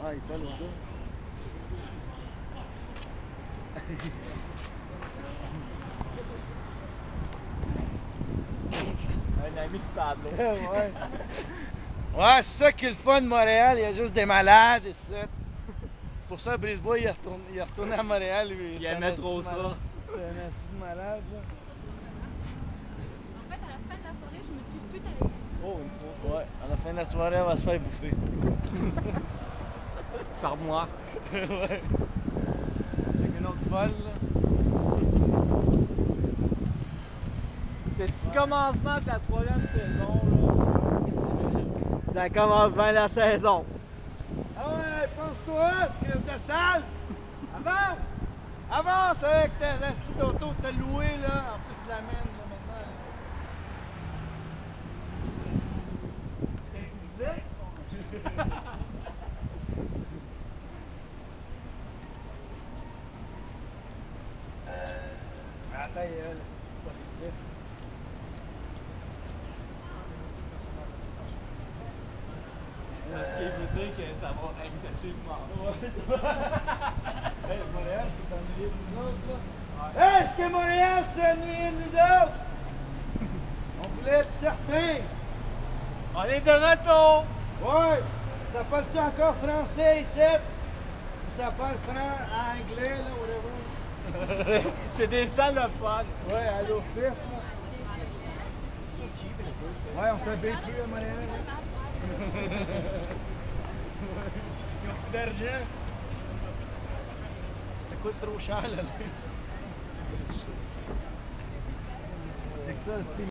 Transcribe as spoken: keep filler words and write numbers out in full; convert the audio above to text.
Ah, il parle au gars. Un ami de Pablo. Ouais. Ouais, c'est ça qui est le fun de Montréal, il y a juste des malades et c'est ça. C'est pour ça que Brisebois il est retourné, il est retourné à Montréal. Lui, Il aimait trop ça. C'est un assis de malade là. En fait, à la fin de la soirée, je me dispute avec lui. Oh, une photo. Ouais, à la fin de la soirée, on va se faire bouffer. Par moi. Ouais. C'est une autre folle là. C'est le commencement de la troisième saison, là. Ça commence bien la saison. Ah ouais, pense-toi, crève de salle! Avance! Avance avec ta petite auto que t'as louée là, en plus la mène là maintenant. Là. Attends, il est là. C'est pas vite. Ce qui veut dire que ça va excessivement. Hey, Montréal, c'est ennuyé de nous autres, là. Ouais. Est-ce que Montréal s'est ennuyé de nous autres? On voulait être certain. On est de retour! Ouais. Ça parle-tu encore français ici? Ou ça parle franc, anglais, là, whatever? C'est des salophones. Ouais, allô, fif, là. Ouais, on s'habille plus à Montréal, hein? Ils ont plus d'argent. Ça coûte trop cher, là. C'est que ça, le